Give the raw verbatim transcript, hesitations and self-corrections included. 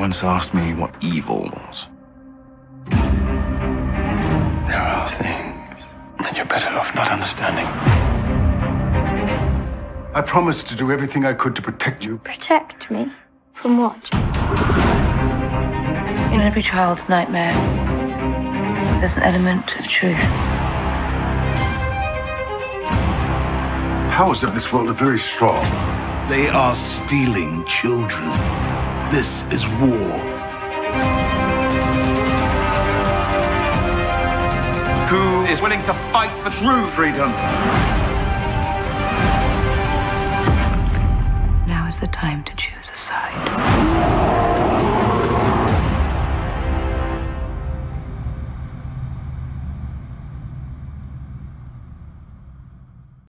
once asked me what evil was. There are things that you're better off not understanding. I promised to do everything I could to protect you. Protect me? From what? In every child's nightmare, there's an element of truth. Powers of this world are very strong. They are stealing children. This is war. Who is willing to fight for true freedom? Now is the time to choose.